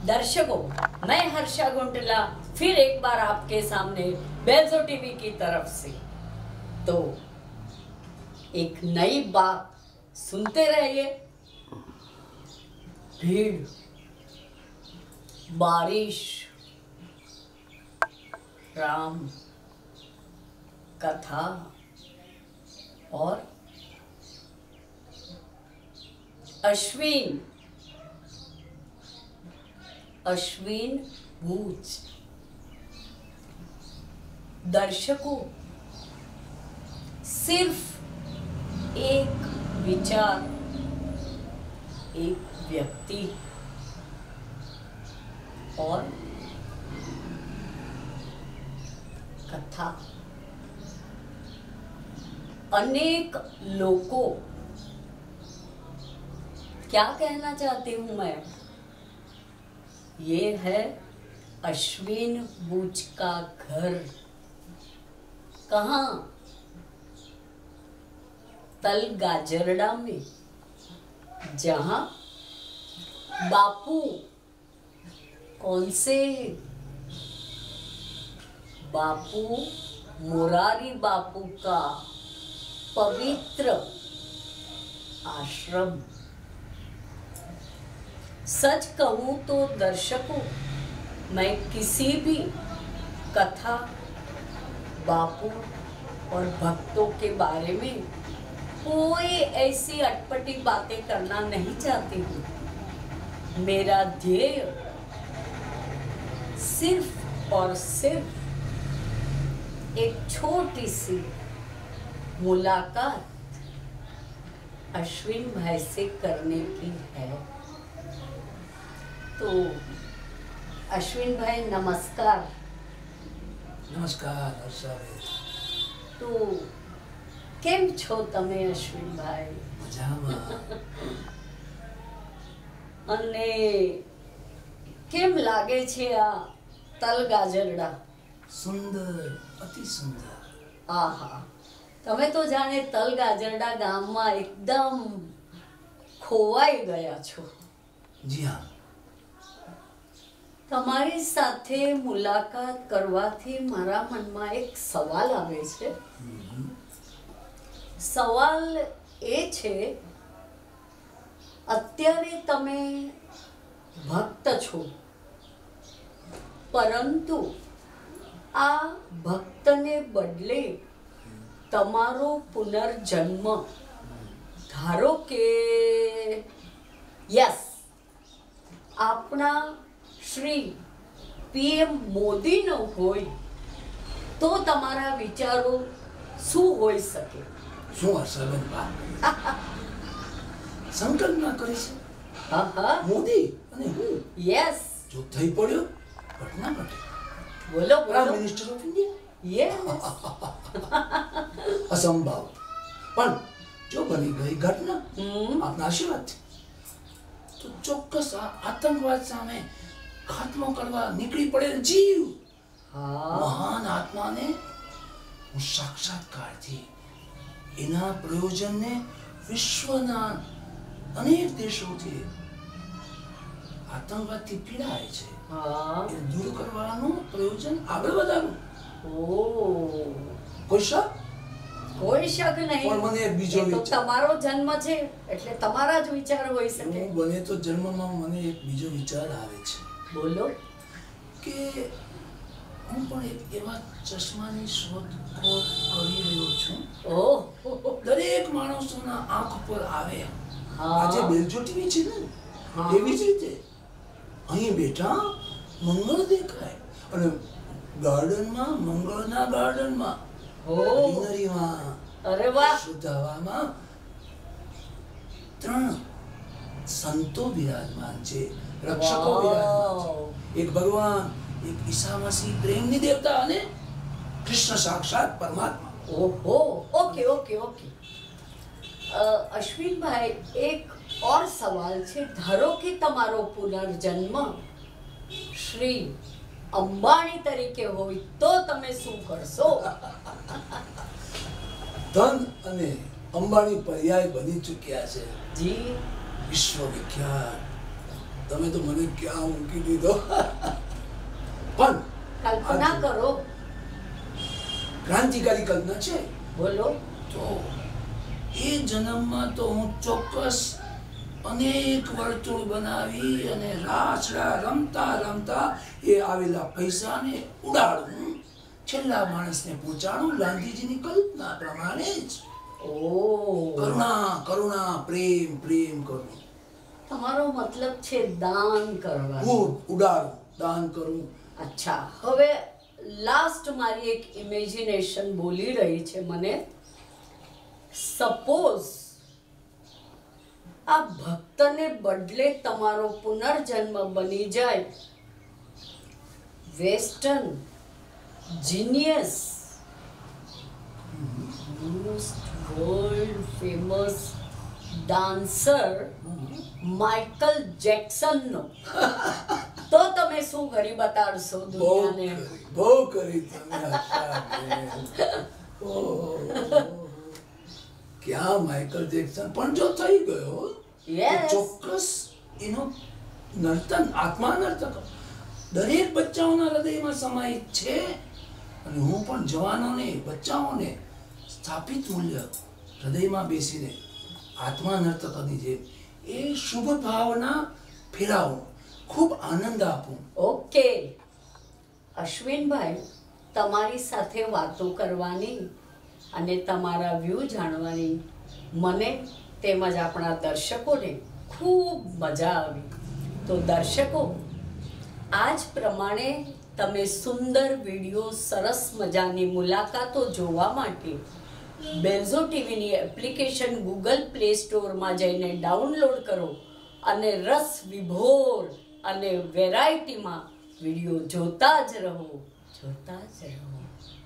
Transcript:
दर्शकों, मैं हर्षा गुंटला फिर एक बार आपके सामने बेल्सो टीवी की तरफ से। तो एक नई बात सुनते रहिए। भीड़, बारिश, राम कथा और अश्विन भूज। दर्शकों, सिर्फ एक विचार, एक व्यक्ति और कथा, अनेक लोगों। क्या कहना चाहती हूं मैं? ये है अश्विन भूज का घर। कहाँ? तल गाजरडा में, जहां बापू, कौन से बापू? मुरारी बापू का पवित्र आश्रम। सच कहूं तो दर्शकों, मैं किसी भी कथा, बापू और भक्तों के बारे में कोई ऐसी अटपटी बातें करना नहीं चाहती हूँ। मेरा ध्येय सिर्फ और सिर्फ एक छोटी सी मुलाकात अश्विन भाई से करने की है। तो अश्विन भाई नमस्कार। नमस्कार हर्षाबेन। तो केम छो तमे अश्विन भाई? મજામાં। અને કેમ લાગે છે આ તલ ગાજરડા? સુંદર, અતિ સુંદર। આહા, તમે તો જાણે તલ ગાજરડા ગામમાં એકદમ ખોવાઈ ગયા છો। જી હા। તમારી સાથે મુલાકાત કરવાથી મારા મનમાં એક સવાલ આવે છે। સવાલ એ છે, અત્યારે તમે ભક્ત છો, પરંતુ આ ભક્તને બદલે તમારો પુનર્જન્મ, ધારો કે યસ, આપણા શ્રી PM મોદીનો હોય, તો તમારા વિચારો શું હોઈ શકે? શું હર્ષાબેન વાત? સંકલ્પના કરી છે હા હા, મોદી અને હું। યસ, જો થઈ પડ્યો ઘટના ઘટે। બોલો પ્રાઇમ બોલો। Minister of India. યસ, અસંભવ, પણ જો બની ગઈ ઘટના આપના આશીર્વાદથી, તો ચોક્કસ આ આતંકવાદ સામે ખાત્મો કરવા નીકળી પડે જીવ હા, મહાન આત્માને હું સાક્ષાત્કારથી એના પ્રયોજનને વિશ્વના અનેક દેશોથી આતંકવાદથી પીડાય છે હા, એ દૂર કરવાનું પ્રયોજન આગળ વધારવું। ઓ, કોઈ શક? કોઈ શક નહીં। પણ મને એક બીજો એ તો વિચાર। તમારો જન્મ છે, એટલે તમારા જ વિચાર હોઈ શકે। હું બને તો જન્મમાં મને એક બીજો વિચાર આવે છે બોલો। કે હું પણ એક એવા ચશ્માની શોધખોળ કરી રહ્યો છું। ઓહ, દરેક માણસોના આંખ પર આવે। હા, આજે બેલ્જો ટીવી છે ને, હા, એવી જ રીતે અહીં બેઠા મંગળ દેખાય, અને ગાર્ડનમાં, મંગળના ગાર્ડનમાં, ઓ, ગ્રીનરીમાં, અરે વાહ, શુદ્ધ હવામાં ત્રણ સંતો બિરાજમાન છે, રક્ષકો બિરાજમાન છે। વાવ, એક ભગવાન, એક ઈસા મસીહ પ્રેમની દેવતા, અને કૃષ્ણ સાક્ષાત પરમાત્મા। ઓહો, ઓકે ઓકે ઓકે। અશ્વિન ભાઈ, એક और સવાલ છે। ધારો કે તમારો પુનર્જન્મ શ્રી અંબાણી તરીકે હોય, તો તમે શું કરશો? ધન અને અંબાણી પર્યાય બની ચૂક્યા છે। જી, વિશ્વવિખ્યાત તમે તો મને ક્યાં મૂકી દીધો. પણ કલ્પના કરો. ક્રાંતિકારી કલ્પના છે. બોલો. તો એ જન્મમાં તો હું ચોક્કસ અનેક વર્તુળ બનાવી અને રાસડા રમતા રમતા એ આવેલા પૈસાને ઉડાડું, છેલ્લા માણસને પહોંચાડું ગાંધીજીની કલ્પના પ્રમાણે જ. કરુણા કરુણા પ્રેમ પ્રેમ કરું. તમારો મતલબ છે દાન કરવા. ખૂબ ઉડાડું, દાન કરું. અચ્છા, હવે લાસ્ટ મારી એક ઇમેજિનેશન બોલી રહી છે મને. સપોઝ આ ભક્તને બદલે તમારો પુનર્જન્મ બની જાય western genius, most world famous dancer Michael જેક્સનનો, તો તમે શું કરી બતાડશો દુનિયાને? બહુ કરી તમે આશાબેન. ક્યાં માઇકલ જેક્સન પણ જો થઈ ગયો તો ચોક્કસ એનો નર્તન, આત્મા નર્તક દરેક બચ્ચાઓના હૃદયમાં સમાહિત છે. અને હું પણ જવાનોને, બચ્ચાઓને સ્થાપિત મૂલ્ય હૃદયમાં બેસીને આત્મા નર્તકની જેમ એ શુભ ભાવના ફેરાવું, ખૂબ આનંદ આપું. ઓકે અશ્વિનભાઈ, તમારી સાથે વાતો કરવાની અને તમારા વ્યૂ જાણવાની મને તેમજ આપણા દર્શકોને ખૂબ મજા આવી. તો દર્શકો, આ જ પ્રમાણે તમે સુંદર વિડીયો, સરસ મજાની મુલાકાતો જોવા માટે બેલ્ઝો ટીવીની એપ્લિકેશન ગૂગલ પ્લે સ્ટોરમાં જઈને ડાઉનલોડ કરો અને રસ વિભોર અને વેરાયટીમાં વિડીયો જોતા જ રહો.